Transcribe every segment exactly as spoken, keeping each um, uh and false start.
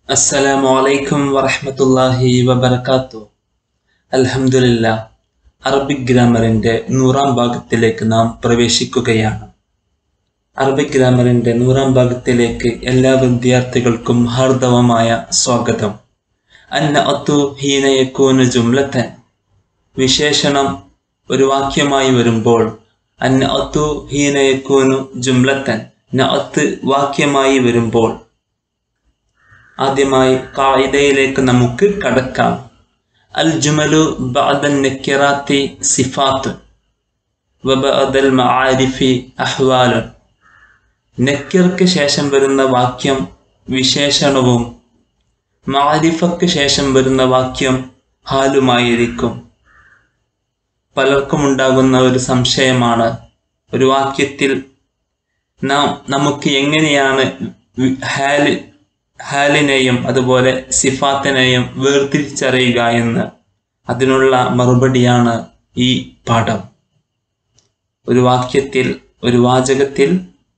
അസ്സലാമു അലൈക്കും വറഹ്മത്തുള്ളാഹി വബറകാതുഹു. അൽഹംദുലില്ലാ. അറബിക് ഗ്രാമറിന്റെ നൂറാം ഭാഗത്തിലേക്ക് നാം പ്രവേശിക്കുകയാണ്. അറബിക് ഗ്രാമറിന്റെ നൂറാം ഭാഗത്തിലേക്ക് എല്ലാ വിദ്യാർത്ഥികൾക്കും ഹാർദവമായ സ്വാഗതം. അന്നഅതു ഹീന യകൂനു ജുംലതൻ. വിശേഷണം ഒരു വാക്യമായി വരുമ്പോൾ അന്നഅതു ഹീന യകൂനു ജുംലതൻ, നഅത്ത് വാക്യമായി വരുമ്പോൾ. ആദ്യമായി ഖായിദയിലേക്ക് നമുക്ക് കടക്കാം. അൽ ജുമലു ബഅദൻ നക്കിറാത്തി സിഫാത്ത് വ ബഅദൽ മആരിഫി അഹ്വാലുൻ. നക്കിർക്ക് ശേഷം വരുന്ന വാക്യം വിശേഷണവും മഅരിഫക്ക് ശേഷം വരുന്ന വാക്യം ഹാലുമായിരിക്കും. പലർക്കും ഉണ്ടാകുന്ന ഒരു സംശയമാണ്, ഒരു വാക്യത്തിൽ നാം നമുക്ക് എങ്ങനെയാണ് ഹാല് ഹാലിനെയും അതുപോലെ സിഫാത്തിനെയും വേർതിരിച്ചറിയുക എന്ന്. അതിനുള്ള മറുപടിയാണ് ഈ പാഠം. ഒരു വാക്യത്തിൽ, ഒരു വാചകത്തിൽ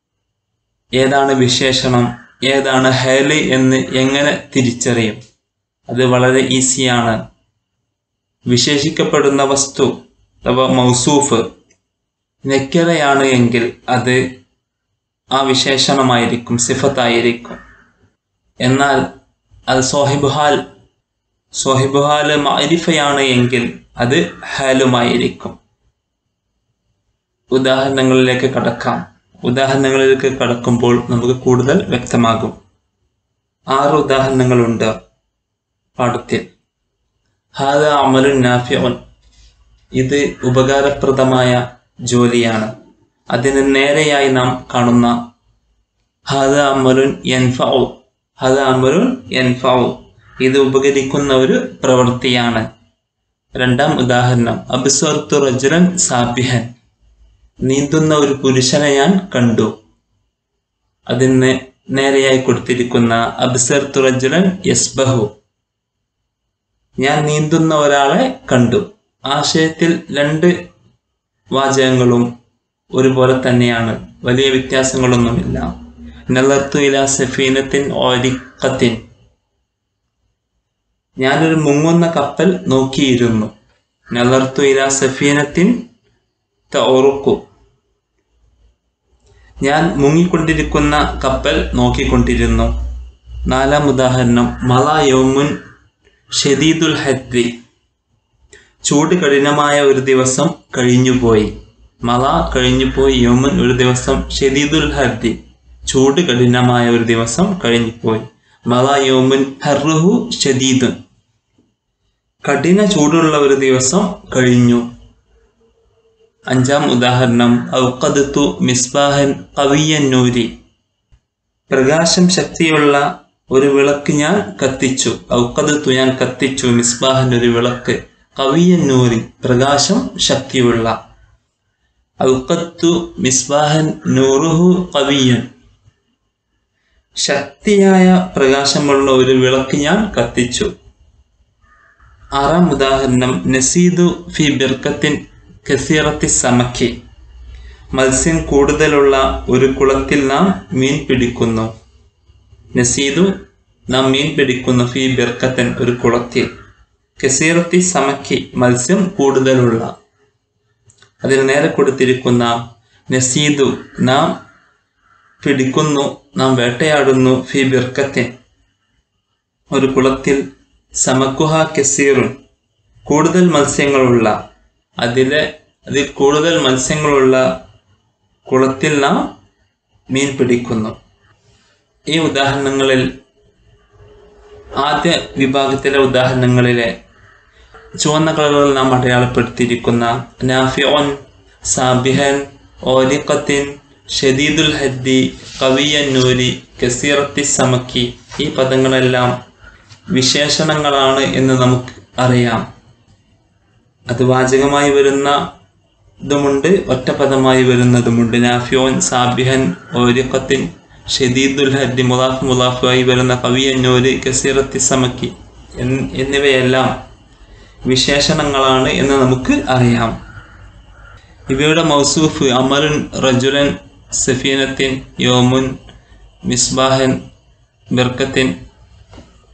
ഏതാണ് വിശേഷണം, ഏതാണ് ഹാല് എന്ന് എങ്ങനെ തിരിച്ചറിയും? അത് വളരെ ഈസിയാണ്. വിശേഷിക്കപ്പെടുന്ന വസ്തു അഥവാ മൗസൂഫ് നക്കിറയാണ് എങ്കിൽ അത് ആ വിശേഷണമായിരിക്കും, സിഫത്തായിരിക്കും. എന്നാൽ അത് സോഹിബുഹാൽ സോഹിബുഹാല് മഅരിഫയാണ് എങ്കിൽ അത് ഹാലുമായിരിക്കും. ഉദാഹരണങ്ങളിലേക്ക് കടക്കാം. ഉദാഹരണങ്ങളിലേക്ക് കടക്കുമ്പോൾ നമുക്ക് കൂടുതൽ വ്യക്തമാകും. ആറ് ഉദാഹരണങ്ങളുണ്ട് പാഠത്തിൽ. ഹാദ അമലുൻ നാഫിഉൻ. ഇത് ഉപകാരപ്രദമായ ജോലിയാണ്. അതിന് നേരെയായി നാം കാണുന്ന ഹാദ അമലുൻ യൻഫഉ. ഹാദ അമലുൻ യൻഫഉ. ഇത് ഉപകരിക്കുന്ന ഒരു പ്രവൃത്തിയാണ്. രണ്ടാം ഉദാഹരണം അബ്സർതു റജുലൻ സാബിഹൻ. നീന്തുന്ന ഒരു പുരുഷനെ ഞാൻ കണ്ടു. അതിന് നേരെയായി കൊടുത്തിരിക്കുന്ന അബ്സർതു റജുലൻ യസ്ബഹു. ഞാൻ നീന്തുന്ന ഒരാളെ കണ്ടു. ആശയത്തിൽ രണ്ട് വാചകങ്ങളും ഒരുപോലെ തന്നെയാണ്, വലിയ വ്യത്യാസങ്ങളൊന്നുമില്ല. നളർത്തു ഇലാ സഫീനത്തിൻ ഓരിഖത്തിൻ. ഞാനൊരു മുങ്ങുന്ന കപ്പൽ നോക്കിയിരുന്നു. നളർത്തു ഇലാ സഫീനത്തിൻ തഉറുഖു. ഞാൻ മുങ്ങിക്കൊണ്ടിരിക്കുന്ന കപ്പൽ നോക്കിക്കൊണ്ടിരുന്നു. നാലാം ഉദാഹരണം മള യൗമുൻ ഷദീദുൽ ഹദ്രി. ചൂട് കഠിനമായ ഒരു ദിവസം കഴിഞ്ഞുപോയി. മള കഴിഞ്ഞുപോയി, യൗമുൻ ഒരു ദിവസം, ഷദീദുൽ ഹദ്രി ചൂട് കഠിനമായ ഒരു ദിവസം കഴിഞ്ഞുപോയി. മള യൗമുൻ ഹർറുഹു ഷദീദുൻ. കഠിന ചൂടുള്ള ഒരു ദിവസം കഴിഞ്ഞു. അഞ്ചാം ഉദാഹരണം ഔഖദതു മിസ്ബാഹൻ ഖവിയ്യൻ നൂരി. പ്രകാശം ശക്തിയുള്ള ഒരു വിളക്ക് ഞാൻ കത്തിച്ചു. ഔഖദതു ഞാൻ കത്തിച്ചു, മിസ്ബാഹൻ ഒരു വിളക്ക്, ഖവിയ്യൻ നൂരി പ്രകാശം ശക്തിയുള്ള. ഔഖദതു മിസ്ബാഹൻ നൂറുഹു ഖവിയ്യൻ. ശക്തിയായ പ്രകാശമുള്ള ഒരു വിളക്ക് ഞാൻ കത്തിച്ചു. ആറാം ഉദാഹരണം നസീദു ഫി ബിർക്കത്തിൻ കസീറത്തി സമക്കി. മത്സ്യം കൂടുതലുള്ള ഒരു കുളത്തിൽ നാം മീൻ പിടിക്കുന്നു. നസീദു നാം മീൻ പിടിക്കുന്നു, ഫി ബിർക്കത്തിൻ ഒരു കുളത്തിൽ, കസീറത്തി സമക്കി മത്സ്യം കൂടുതലുള്ള. അതിന് നേരെ കൊടുത്തിരിക്കുന്ന നസീദു നാം പിടിക്കുന്നു, നാം വേട്ടയാടുന്നു, ഫി ബിർക്കത്തിൻ ഒരു കുളത്തിൽ, സമക്കുഹ കസീറുൻ കൂടുതൽ മത്സ്യങ്ങളുള്ള, അതിലെ അതിൽ കൂടുതൽ മത്സ്യങ്ങളുള്ള കുളത്തിൽ നാം മീൻ പിടിക്കുന്നു. ഈ ഉദാഹരണങ്ങളിൽ ആദ്യ വിഭാഗത്തിലെ ഉദാഹരണങ്ങളിലെ ചുവന്ന കളറുകൾ നാം അടയാളപ്പെടുത്തിയിരിക്കുന്ന നാഫിഉൻ, സാബിഹൻ, ഓരിഖത്തിൻ, ഷദീദുൽ ഹദ്ദി, ഖവിയ്യൻ നൂരി, കസീറത്തി സമക്കി, ഈ പദങ്ങളെല്ലാം വിശേഷണങ്ങളാണ് എന്ന് നമുക്ക് അറിയാം. അത് വാചകമായി വരുന്നതുമുണ്ട്, ഒറ്റപദമായി വരുന്നതുമുണ്ട്. നാഫിഉൻ, സാബിഹൻ, ഓരിഖത്തിൻ, ഷദീദുൽ ഹദ്ദി, മുളാഫ് മുളാഫായി വരുന്ന ഖവിയ്യൻ നൂരി, കസീറത്തി സമക്കി എന്നിവയെല്ലാം വിശേഷണങ്ങളാണ് എന്ന് നമുക്ക് അറിയാം. ഇവയുടെ മൗസൂഫ് അമറുൻ റജുലൻ സഫീനത്തിൻ യോമുൻ മിസ്ബാഹൻ ബിർക്കത്തിൻ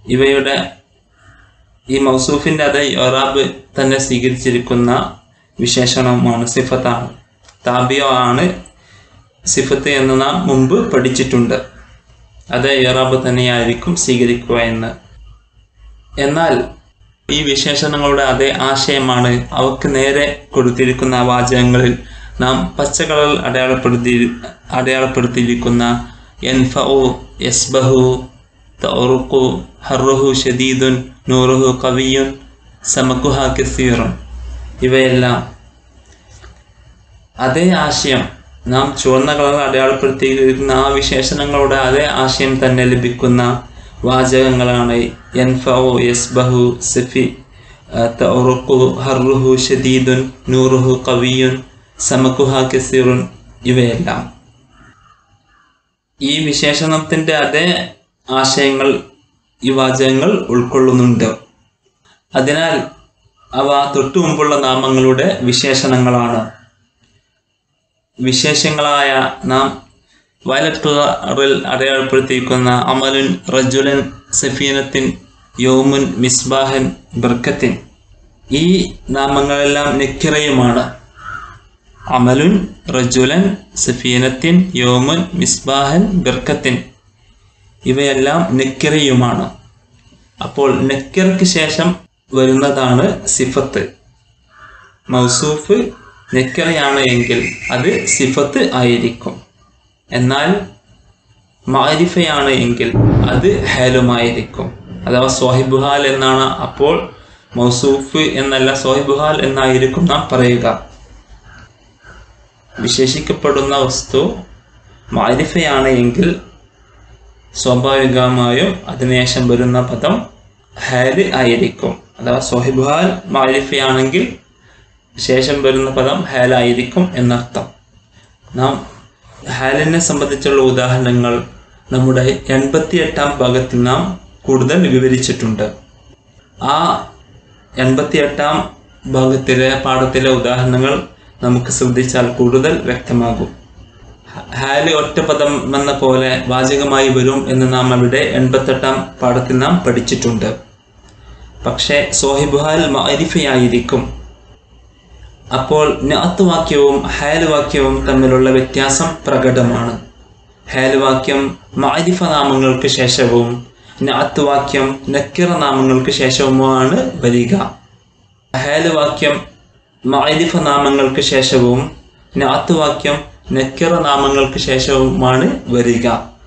ഇവയുടെ ഈ മൗസൂഫിൻ്റെ അതേ ഇറാബ് തന്നെ സ്വീകരിച്ചിരിക്കുന്ന വിശേഷണമാണ്, സിഫത്താണ്. താബിയോ ആണ് സിഫത്ത് എന്ന് നാം മുമ്പ് പഠിച്ചിട്ടുണ്ട്. അതേ ഇറാബ് തന്നെയായിരിക്കും സ്വീകരിക്കുക എന്ന്. എന്നാൽ ഈ വിശേഷണങ്ങളുടെ അതേ ആശയമാണ് അവക്ക് നേരെ കൊടുത്തിരിക്കുന്ന വാചകങ്ങളിൽ നാം പച്ചകളറിൽ അടയാളപ്പെടുത്തി അടയാളപ്പെടുത്തിയിരിക്കുന്ന യൻഫഉ, യസ്ബഹു, തഉറുഖു, ഹർറുഹു ഷദീദുൻ, നൂറുഹു ഖവിയ്യുൻ, സമകുഹ കസീറുൻ. ഇവയെല്ലാം അതേ ആശയം, നാം ചുവന്ന കളറിൽ അടയാളപ്പെടുത്തിയിരിക്കുന്ന ആ വിശേഷണങ്ങളുടെ അതേ ആശയം തന്നെ ലഭിക്കുന്ന വാചകങ്ങളാണ് യൻഫഉ, യസ്ബഹു, സഫി, തഉറുഖു, ഹർറുഹു ഷദീദുൻ, നൂറുഹു ഖവിയ്യുൻ, സമകുഹ കസീറുൻ. ഇവയെല്ലാം ഈ വിശേഷണത്തിൻ്റെ അതേ ആശയങ്ങൾ ഈ വാചകങ്ങൾ ഉൾക്കൊള്ളുന്നുണ്ട്. അതിനാൽ അവ തൊട്ടു മുമ്പുള്ള നാമങ്ങളുടെ വിശേഷണങ്ങളാണ്. വിശേഷങ്ങളായ നാം വയലറ്റ് കളറിൽ അടയാളപ്പെടുത്തിയിരിക്കുന്ന അമലുൻ, റജുലൻ, സഫീനത്തിൻ, യൗമുൻ, മിസ്ബാഹൻ, ബർക്കത്തിൻ, ഈ നാമങ്ങളെല്ലാം നെക്കിറയുമാണ്. അമലുൻ, റജുലൻ, സഫീനത്തിൻ, യൗമുൻ, മിസ്ബാഹൻ, ബർക്കത്തിൻ, ഇവയെല്ലാം നെക്കിറയുമാണ്. അപ്പോൾ നെക്കിറയ്ക്ക് ശേഷം വരുന്നതാണ് സിഫത്ത്. മൗസൂഫ് നെക്കിറയാണ് എങ്കിൽ അത് സിഫത്ത് ആയിരിക്കും. എന്നാൽ മാരിഫയാണ് എങ്കിൽ അത് ഹാലുമായിരിക്കും. അഥവാ സ്വാഹിബുഹാൽ എന്നാണ്. അപ്പോൾ മൗസൂഫ് എന്നല്ല, സ്വാഹിബുഹാൽ എന്നായിരിക്കും നാം പറയുക. വിശേഷിക്കപ്പെടുന്ന വസ്തു മാരിഫയാണ് എങ്കിൽ സ്വാഭാവികമായും അതിനുശേഷം വരുന്ന പദം ഹാല് ആയിരിക്കും. അഥവാ സ്വാഹിബുഹാൽ മാരിഫയാണെങ്കിൽ ശേഷം വരുന്ന പദം ഹാലായിരിക്കും എന്നർത്ഥം. നാം ഹാലിനെ സംബന്ധിച്ചുള്ള ഉദാഹരണങ്ങൾ നമ്മുടെ എൺപത്തി എട്ടാം ഭാഗത്തിൽ നാം കൂടുതൽ വിവരിച്ചിട്ടുണ്ട്. ആ എൺപത്തി എട്ടാം ഭാഗത്തിലെ പാഠത്തിലെ ഉദാഹരണങ്ങൾ നമുക്ക് ശ്രദ്ധിച്ചാൽ കൂടുതൽ വ്യക്തമാകും. ഹാല് ഒറ്റപദം എന്ന പോലെ വാചകമായി വരും എന്ന് നാം അവിടെ എൺപത്തെട്ടാം പാഠത്തിൽ നാം പഠിച്ചിട്ടുണ്ട്. പക്ഷേ സോഹിബുഹാൽ മഅരിഫയായിരിക്കും. അപ്പോൾ നഅത്ത് വാക്യവും ഹാല് വാക്യവും തമ്മിലുള്ള വ്യത്യാസം പ്രകടമാണ്. ഹാല് വാക്യം മഅരിഫ നാമങ്ങൾക്ക് ശേഷവും നഅത്ത് വാക്യം നക്കിറ നാമങ്ങൾക്ക് ശേഷവുമാണ് വരിക. ഹാല് വാക്യം മഅരിഫ നാമങ്ങൾക്ക് ശേഷവും നഅത്ത് വാക്യം നക്കിറ നാമങ്ങൾക്ക് ശേഷവുമാണ് വരിക.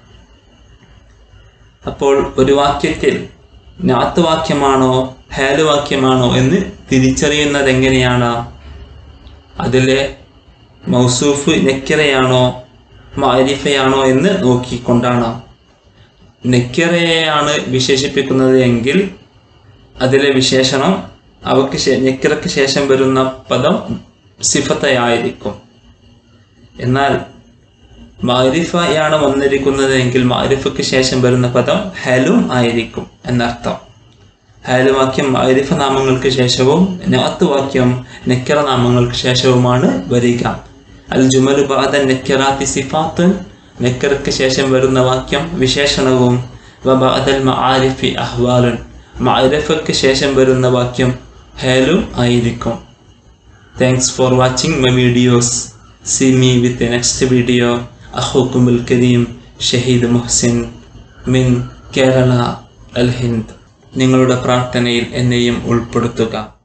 അപ്പോൾ ഒരു വാക്യത്തിൽ നഅത്ത് വാക്യമാണോ ഹാല് വാക്യമാണോ എന്ന് തിരിച്ചറിയുന്നത് എങ്ങനെയാണ്? അതിലെ മൗസൂഫ് നെക്കിറയാണോ മഅരിഫയാണോ എന്ന് നോക്കിക്കൊണ്ടാണ്. നെക്കിറയെയാണ് വിശേഷിപ്പിക്കുന്നത് എങ്കിൽ അതിലെ വിശേഷണം അവക്ക് നെക്കിറയ്ക്ക് ശേഷം വരുന്ന പദം സിഫത്തയായിരിക്കും. എന്നാൽ മഅരിഫയാണ് വന്നിരിക്കുന്നത് എങ്കിൽ മഅരിഫയ്ക്ക് ശേഷം വരുന്ന പദം ഹാലും ആയിരിക്കും എന്നർത്ഥം. ഹാല് വാക്യം മഅരിഫ നാമങ്ങൾക്ക് ശേഷവും നഅത്ത് വാക്യം നക്കിറ നാമങ്ങൾക്ക് ശേഷവുമാണ് വരിക. അൽ ജുമലു ബഅദ നക്കിറാത്തി സിഫാത്തുൻ, നക്കിറയ്ക്ക് ശേഷം വരുന്ന വാക്യം വിശേഷണവും, വ ബഅദൽ മആരിഫി അഹ്വാലുൻ, മഅരിഫയ്ക്ക് ശേഷം വരുന്ന വാക്യം ഹാലും ആയിരിക്കും. Thanks for watching my videos. See me with the next video. أخوكم الكريم Shaheed Muhsin മിൻ കേരള, അൽ ഹിന്ദ്. നിങ്ങളുടെ പ്രാർത്ഥനയിൽ എന്നെയും ഉൾപ്പെടുത്തുക.